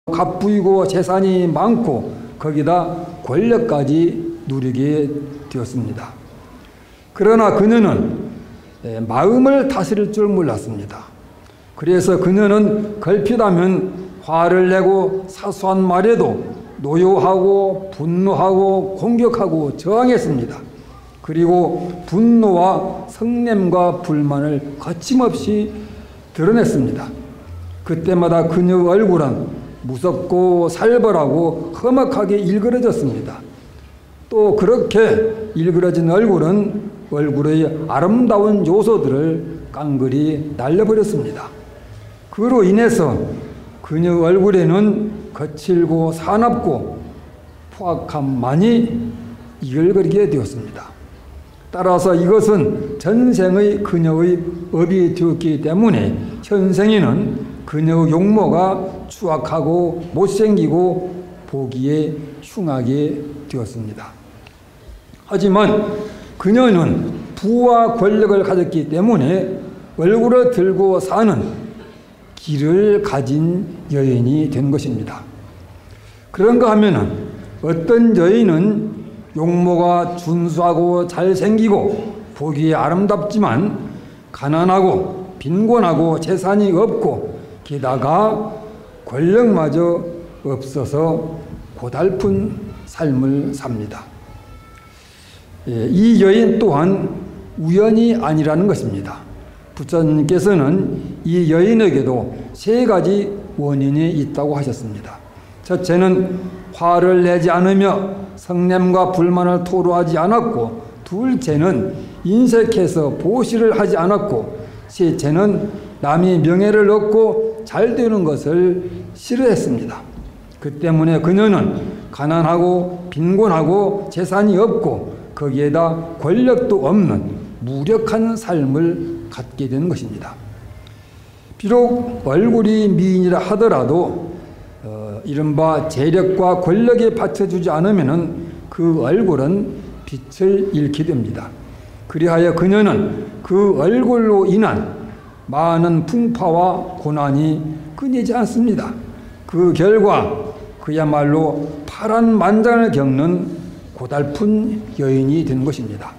값부이고 재산이 많고 거기다 권력까지 누리게 되었습니다. 그러나 그녀는 마음을 다스릴 줄 몰랐습니다. 그래서 그녀는 걸핏하면 화를 내고 사소한 말에도 노여하고 분노하고 공격하고 저항했습니다. 그리고 분노와 성냄과 불만을 거침없이 드러냈습니다. 그때마다 그녀의 얼굴은 무섭고 살벌하고 험악하게 일그러졌습니다. 또 그렇게 일그러진 얼굴의 아름다운 요소들을 깡그리 날려버렸습니다. 그로 인해서 그녀의 얼굴에는 거칠고 사납고 포악함만이 이글거리게 되었습니다. 따라서 이것은 전생의 그녀의 업이 되었기 때문에 현생에는 그녀의 용모가 추악하고 못생기고 보기에 흉하게 되었습니다. 하지만 그녀는 부와 권력을 가졌기 때문에 얼굴을 들고 사는 길을 가진 여인이 된 것입니다. 그런가 하면은 어떤 여인은 용모가 준수하고 잘생기고 보기에 아름답지만 가난하고 빈곤하고 재산이 없고 게다가 권력마저 없어서 고달픈 삶을 삽니다. 이 여인 또한 우연이 아니라는 것입니다. 부처님께서는 이 여인에게도 세 가지 원인이 있다고 하셨습니다. 첫째는 화를 내지 않으며 성냄과 불만을 토로하지 않았고, 둘째는 인색해서 보시를 하지 않았고, 셋째는 남이 명예를 얻고 잘 되는 것을 싫어했습니다. 그 때문에 그녀는 가난하고 빈곤하고 재산이 없고 거기에다 권력도 없는 무력한 삶을 갖게 되는 것입니다. 비록 얼굴이 미인이라 하더라도 이른바 재력과 권력에 받쳐주지 않으면 그 얼굴은 빛을 잃게 됩니다. 그리하여 그녀는 그 얼굴로 인한 많은 풍파와 고난이 끊이지 않습니다. 그 결과 그야말로 파란만장을 겪는 고달픈 여인이 된 것입니다.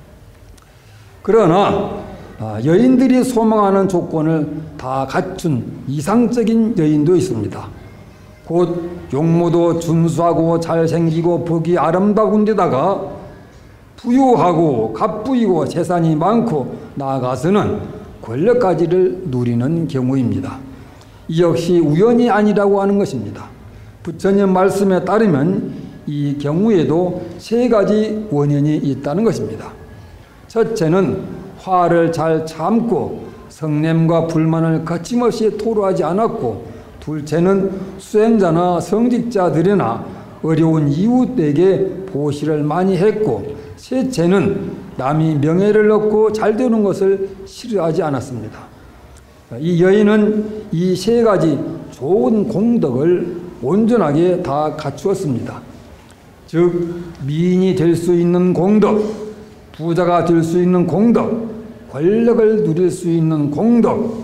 그러나 여인들이 소망하는 조건을 다 갖춘 이상적인 여인도 있습니다. 곧 용모도 준수하고 잘생기고 보기 아름다운 데다가 부유하고 값부이고 재산이 많고 나아가서는 권력까지를 누리는 경우입니다. 이 역시 우연이 아니라고 하는 것입니다. 부처님 말씀에 따르면 이 경우에도 세 가지 원인이 있다는 것입니다. 첫째는 화를 잘 참고 성냄과 불만을 거침없이 토로하지 않았고, 둘째는 수행자나 성직자들이나 어려운 이웃에게 보시를 많이 했고, 셋째는 남이 명예를 얻고 잘 되는 것을 싫어하지 않았습니다. 이 여인은 이 세 가지 좋은 공덕을 온전하게 다 갖추었습니다. 즉 미인이 될 수 있는 공덕, 부자가 될 수 있는 공덕, 권력을 누릴 수 있는 공덕,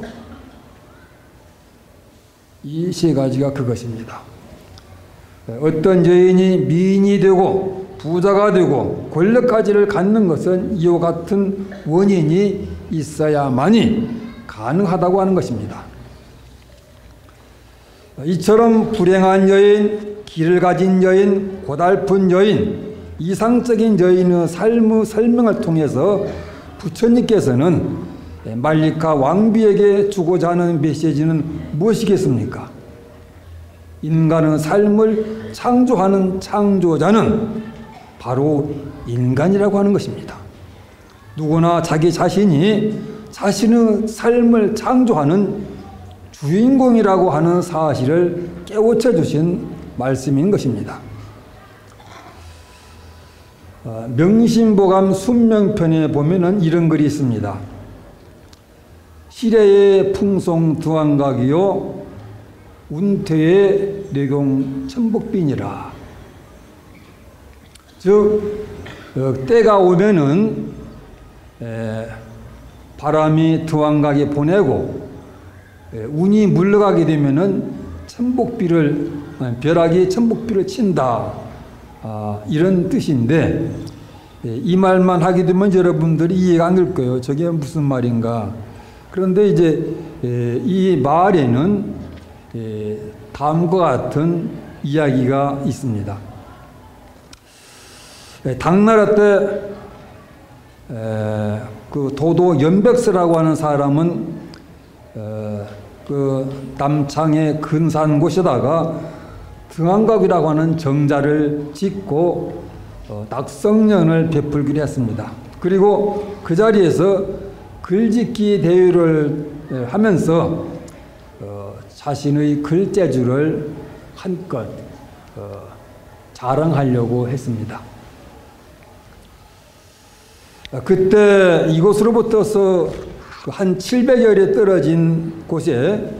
이 세 가지가 그것입니다. 어떤 여인이 미인이 되고 부자가 되고 권력까지를 갖는 것은 이와 같은 원인이 있어야만이 가능하다고 하는 것입니다. 이처럼 불행한 여인, 길을 가진 여인, 고달픈 여인, 이상적인 여인의 삶의 설명을 통해서 부처님께서는 말리카 왕비에게 주고자 하는 메시지는 무엇이겠습니까? 인간의 삶을 창조하는 창조자는 바로 인간이라고 하는 것입니다. 누구나 자기 자신이 자신의 삶을 창조하는 주인공이라고 하는 사실을 깨우쳐 주신 말씀인 것입니다. 명심보감 순명편에 보면은 이런 글이 있습니다. 시래의 풍송 두왕각이요 운퇴의 뇌공 천복빈이라. 즉 때가 오면은 바람이 두왕각이 보내고 운이 물러가게 되면은 벼락이 천복비를 친다, 이런 뜻인데, 이 말만 하게 되면 여러분들이 이해가 안 될 거예요. 저게 무슨 말인가. 그런데 이제 이 말에는 다음과 같은 이야기가 있습니다. 당나라 때 그 도도 연백서라고 하는 사람은 그 남창의 근사한 곳에다가 등한각이라고 하는 정자를 짓고 낙성년을 베풀기로 했습니다. 그리고 그 자리에서 글짓기 대회를 하면서 자신의 글재주를 한껏 자랑하려고 했습니다. 그때 이곳으로부터서 한 700여리 떨어진 곳에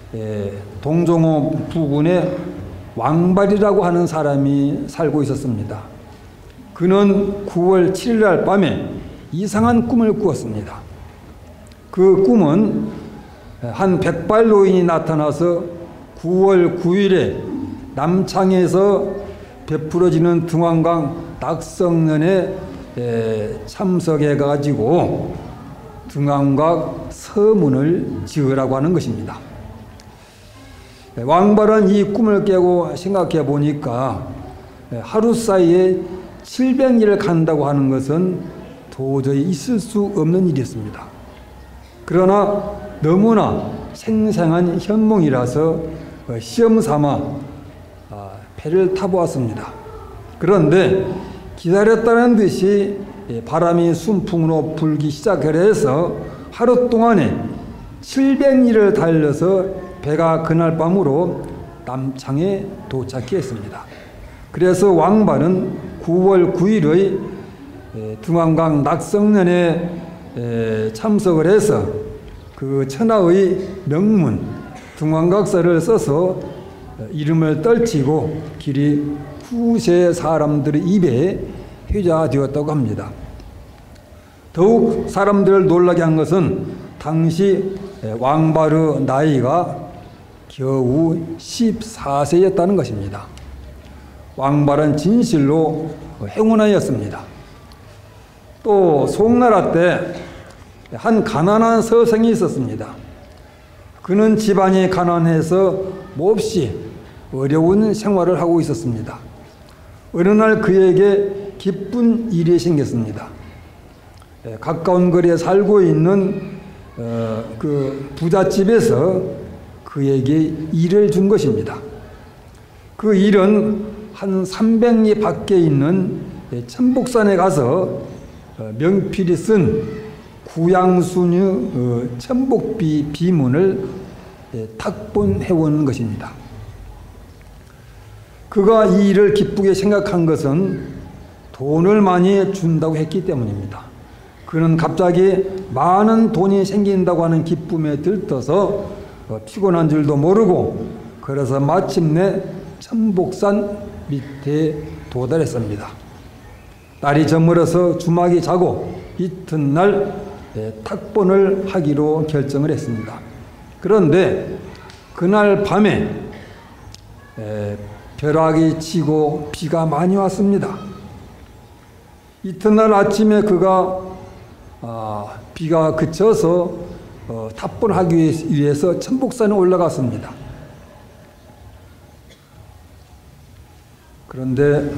동종호 부근에 왕발이라고 하는 사람이 살고 있었습니다. 그는 9월 7일 날 밤에 이상한 꿈을 꾸었습니다. 그 꿈은 한 백발 노인이 나타나서 9월 9일에 남창에서 베풀어지는 등왕강 낙성년에 참석해 가지고 등왕각 서문을 지으라고 하는 것입니다. 왕발은 이 꿈을 깨고 생각해 보니까 하루 사이에 700리를 간다고 하는 것은 도저히 있을 수 없는 일이었습니다. 그러나 너무나 생생한 현몽이라서 시험 삼아 배를 타보았습니다. 그런데 기다렸다는 듯이 바람이 순풍으로 불기 시작을 해서 하루 동안에 700리를 달려서 배가 그날 밤으로 남창에 도착했습니다. 그래서 왕발은 9월 9일의 등왕강 낙성년에 참석을 해서 그 천하의 명문 등왕각서를 써서 이름을 떨치고 길이 후세 사람들의 입에 회자되었다고 합니다. 더욱 사람들을 놀라게 한 것은 당시 왕발의 나이가 겨우 14세였다는 것입니다. 왕발은 진실로 행운아이였습니다. 또 송나라 때 한 가난한 서생이 있었습니다. 그는 집안이 가난해서 몹시 어려운 생활을 하고 있었습니다. 어느 날 그에게 기쁜 일이 생겼습니다. 가까운 거리에 살고 있는 그 부잣집에서 그에게 일을 준 것입니다. 그 일은 한 300리 밖에 있는 천복산에 가서 명필이 쓴 구양순의 천복비 비문을 탁본해오는 것입니다. 그가 이 일을 기쁘게 생각한 것은 돈을 많이 준다고 했기 때문입니다. 그는 갑자기 많은 돈이 생긴다고 하는 기쁨에 들떠서 피곤한 줄도 모르고 그래서 마침내 천복산 밑에 도달했습니다. 날이 저물어서 주막이 자고 이튿날 탁본을 하기로 결정을 했습니다. 그런데 그날 밤에 벼락이 치고 비가 많이 왔습니다. 이튿날 아침에 그가 비가 그쳐서 탑본하기 위해서 천복산에 올라갔습니다. 그런데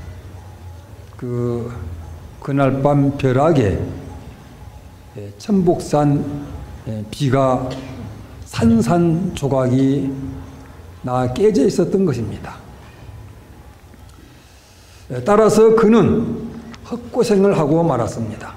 그날 밤 벼락에 천복산 비가 산산조각이 나 깨져 있었던 것입니다. 따라서 그는 헛고생을 하고 말았습니다.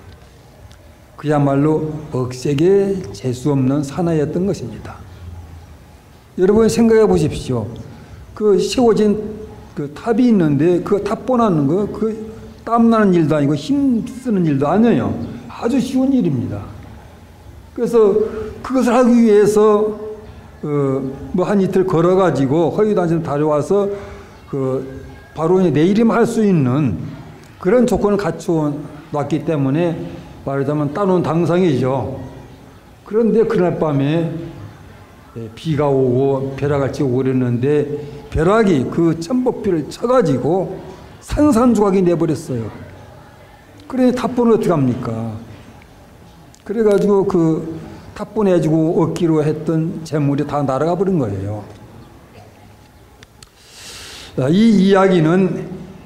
그야말로 억세게 재수없는 사나이였던 것입니다. 여러분 생각해 보십시오. 그 세워진 그 탑이 있는데 그 탑 보나는 거 그 땀나는 일도 아니고 힘 쓰는 일도 아니에요. 아주 쉬운 일입니다. 그래서 그것을 하기 위해서 뭐 한 이틀 걸어가지고 허위단신을 다려와서 바로 내일이면 할 수 있는 그런 조건을 갖춰 놨기 때문에 말하자면 따놓은 당상이죠. 그런데 그날 밤에 비가 오고 벼락같이 오고 그랬는데 벼락이 그 천복비를 쳐가지고 산산조각이 내버렸어요. 그래 탑본을 어떻게 합니까? 그래가지고 그 탑본해주고 얻기로 했던 재물이 다 날아가 버린 거예요. 이 이야기는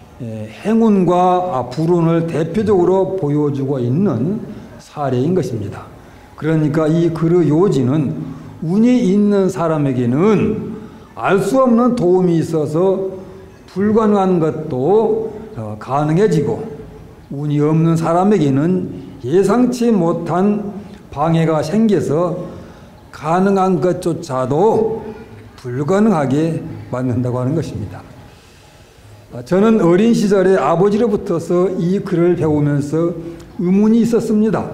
행운과 불운을 대표적으로 보여주고 있는 사례인 것입니다. 그러니까 이 그릇 요지는 운이 있는 사람에게는 알 수 없는 도움이 있어서 불가능한 것도 가능해지고, 운이 없는 사람에게는 예상치 못한 방해가 생겨서 가능한 것조차도 불가능하게 만든다고 하는 것입니다. 저는 어린 시절에 아버지로부터서 이 글을 배우면서 의문이 있었습니다.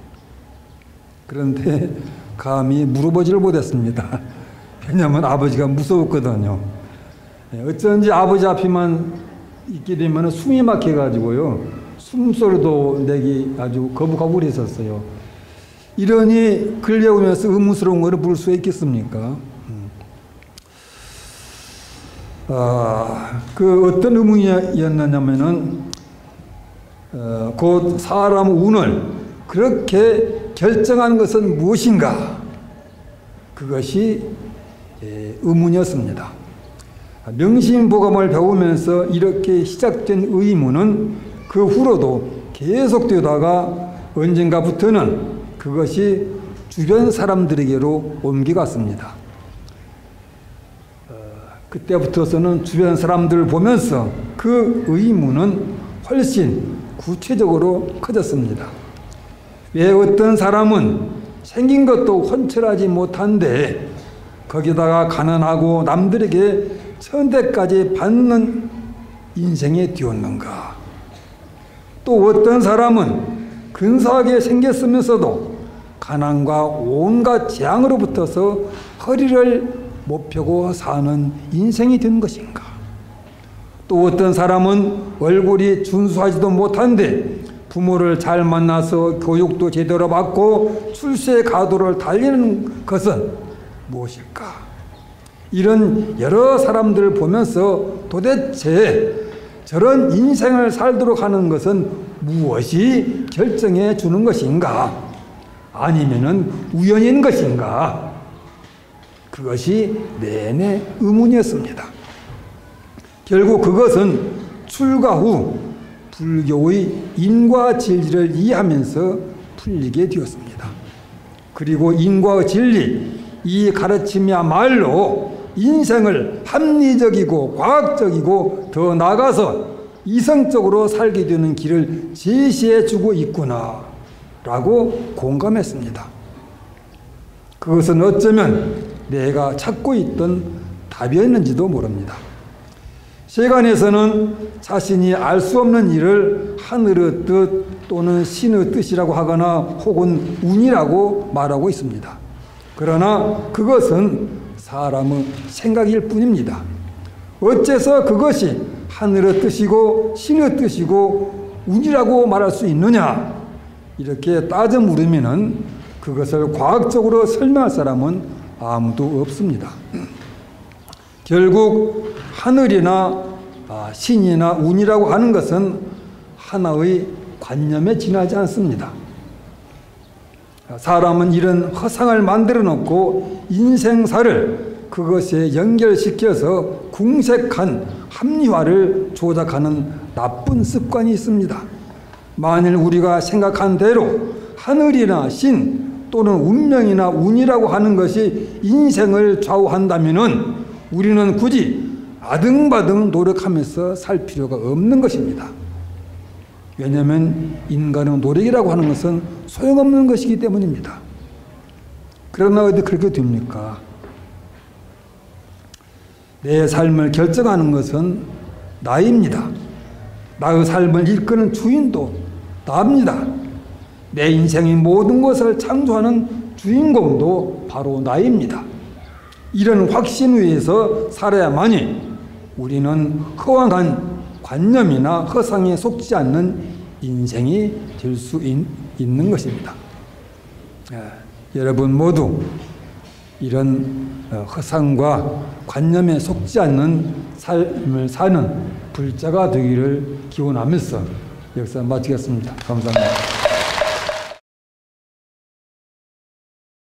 그런데 감히 물어보지를 못했습니다. 왜냐하면 아버지가 무서웠거든요. 어쩐지 아버지 앞에만 있게 되면 숨이 막혀가지고요, 숨소리도 내기 아주 거북하고 그랬었어요. 이러니 글 배우면서 의문스러운 것을 부를 수 있겠습니까? 그 어떤 의문이었느냐면은 곧 사람 운을 그렇게 결정한 것은 무엇인가? 그것이 의문이었습니다. 명심보감을 배우면서 이렇게 시작된 의문은 그 후로도 계속되다가 언젠가부터는 그것이 주변 사람들에게로 옮겨갔습니다. 그때부터서는 주변 사람들을 보면서 그 의문은 훨씬 구체적으로 커졌습니다. 왜 어떤 사람은 생긴 것도 훤칠하지 못한데 거기다가 가난하고 남들에게 천대까지 받는 인생에 뛰었는가? 또 어떤 사람은 근사하게 생겼으면서도 가난과 온갖 재앙으로부터서 허리를 못 펴고 사는 인생이 된 것인가? 또 어떤 사람은 얼굴이 준수하지도 못한데 부모를 잘 만나서 교육도 제대로 받고 출세 가도를 달리는 것은 무엇일까? 이런 여러 사람들을 보면서 도대체 저런 인생을 살도록 하는 것은 무엇이 결정해 주는 것인가? 아니면은 우연인 것인가? 그것이 내내 의문이었습니다. 결국 그것은 출가 후 불교의 인과 진리를 이해하면서 풀리게 되었습니다. 그리고 인과 진리, 이 가르침이야말로 인생을 합리적이고 과학적이고 더 나아가서 이성적으로 살게 되는 길을 제시해 주고 있구나 라고 공감했습니다. 그것은 어쩌면 내가 찾고 있던 답이었는지도 모릅니다. 세간에서는 자신이 알 수 없는 일을 하늘의 뜻 또는 신의 뜻이라고 하거나 혹은 운이라고 말하고 있습니다. 그러나 그것은 사람의 생각일 뿐입니다. 어째서 그것이 하늘의 뜻이고 신의 뜻이고 운이라고 말할 수 있느냐? 이렇게 따져 물으면은 그것을 과학적으로 설명할 사람은 아무도 없습니다. 결국 하늘이나 신이나 운이라고 하는 것은 하나의 관념에 지나지 않습니다. 사람은 이런 허상을 만들어 놓고 인생사를 그것에 연결시켜서 궁색한 합리화를 조작하는 나쁜 습관이 있습니다. 만일 우리가 생각한 대로 하늘이나 신 또는 운명이나 운이라고 하는 것이 인생을 좌우한다면은 우리는 굳이 아등바등 노력하면서 살 필요가 없는 것입니다. 왜냐하면 인간의 노력이라고 하는 것은 소용없는 것이기 때문입니다. 그러나 어디 그렇게 됩니까? 내 삶을 결정하는 것은 나입니다. 나의 삶을 이끄는 주인도 나입니다. 내 인생의 모든 것을 창조하는 주인공도 바로 나입니다. 이런 확신 위에서 살아야만이 우리는 허황한 관념이나 허상에 속지 않는 인생이 될 수 있는 것입니다. 여러분 모두 이런 허상과 관념에 속지 않는 삶을 사는 불자가 되기를 기원하면서 역사 마치겠습니다. 감사합니다.